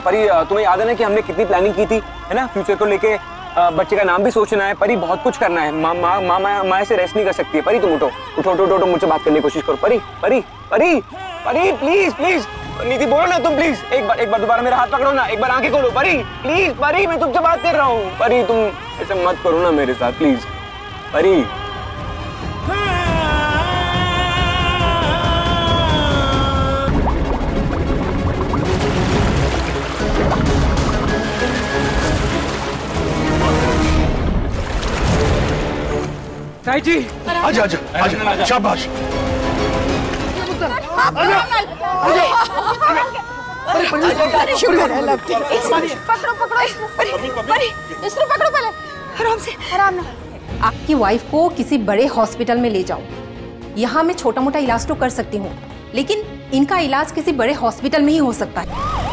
परी तुम्हें याद है ना कि हमने कितनी प्लानिंग की थी, है ना, फ्यूचर को लेके। बच्चे का नाम भी सोचना है परी, बहुत कुछ करना है। माँ से रेस्ट नहीं कर सकती है। परी तुम उठो उठो उठो उठो, मुझसे बात करने की कोशिश करो। परी परी परी परी प्लीज प्लीज, नीति बोलो ना तुम प्लीज, एक बार दोबारा मेरा हाथ पकड़ो ना, एक बार आंखें खोलो। परी प्लीज, परी मैं तुमसे बात कर रहा हूँ। परी तुम ऐसे मत करो ना मेरे साथ प्लीज। परी ताई जी, आजा आजा आजा, शाबाश। पकड़ो पहले, आराम से, आराम ना। आपकी वाइफ को किसी बड़े हॉस्पिटल में ले जाओ। यहाँ मैं छोटा मोटा इलाज तो कर सकती हूँ, लेकिन इनका इलाज किसी बड़े हॉस्पिटल में ही हो सकता है।